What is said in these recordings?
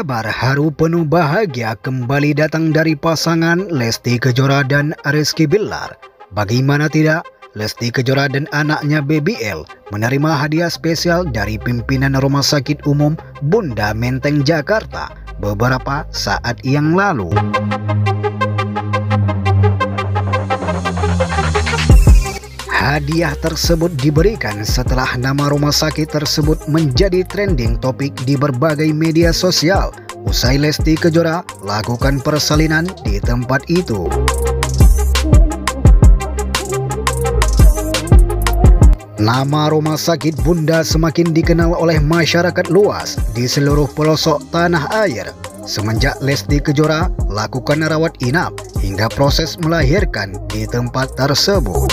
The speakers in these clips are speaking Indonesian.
Kabar haru penuh bahagia kembali datang dari pasangan Lesti Kejora dan Rizky Bilar. Bagaimana tidak, Lesti Kejora dan anaknya Baby L menerima hadiah spesial dari pimpinan Rumah Sakit Umum Bunda Menteng Jakarta beberapa saat yang lalu. Hadiah tersebut diberikan setelah nama rumah sakit tersebut menjadi trending topik di berbagai media sosial usai Lesti Kejora lakukan persalinan di tempat itu. Nama rumah sakit Bunda semakin dikenal oleh masyarakat luas di seluruh pelosok tanah air semenjak Lesti Kejora lakukan rawat inap hingga proses melahirkan di tempat tersebut.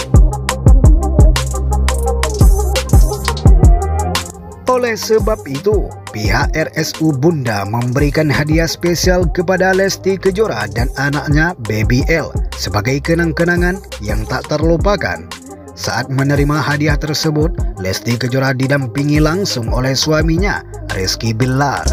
Oleh sebab itu, pihak RSU Bunda memberikan hadiah spesial kepada Lesti Kejora dan anaknya Baby L sebagai kenang-kenangan yang tak terlupakan. Saat menerima hadiah tersebut, Lesti Kejora didampingi langsung oleh suaminya, Rizky Bilar.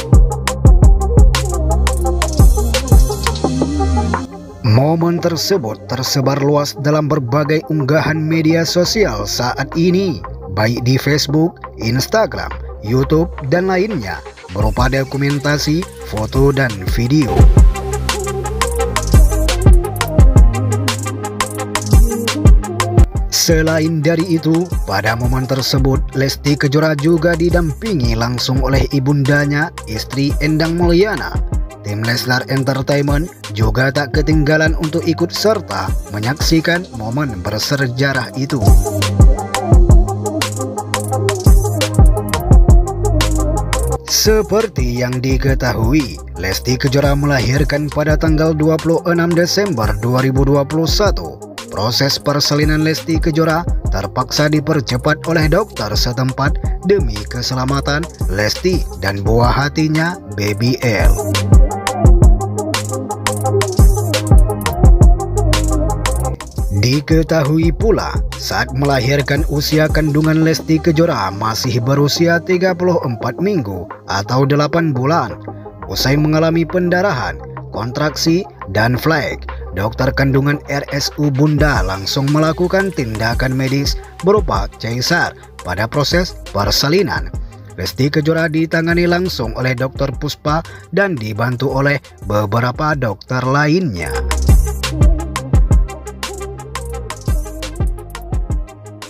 Momen tersebut tersebar luas dalam berbagai unggahan media sosial saat ini, baik di Facebook, Instagram, YouTube, dan lainnya, berupa dokumentasi, foto, dan video. Selain dari itu, pada momen tersebut, Lesti Kejora juga didampingi langsung oleh ibundanya, istri Endang Mulyana. Tim Leslar Entertainment juga tak ketinggalan untuk ikut serta menyaksikan momen bersejarah itu. Seperti yang diketahui, Lesti Kejora melahirkan pada tanggal 26 Desember 2021. Proses persalinan Lesti Kejora terpaksa dipercepat oleh dokter setempat demi keselamatan Lesti dan buah hatinya Baby L. Diketahui pula, saat melahirkan usia kandungan Lesti Kejora masih berusia 34 minggu atau 8 bulan. Usai mengalami pendarahan, kontraksi, dan flek, dokter kandungan RSU Bunda langsung melakukan tindakan medis berupa caesar pada proses persalinan. Lesti Kejora ditangani langsung oleh Dr. Puspa dan dibantu oleh beberapa dokter lainnya.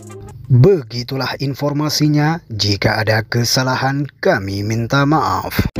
Begitulah informasinya, jika ada kesalahan kami minta maaf.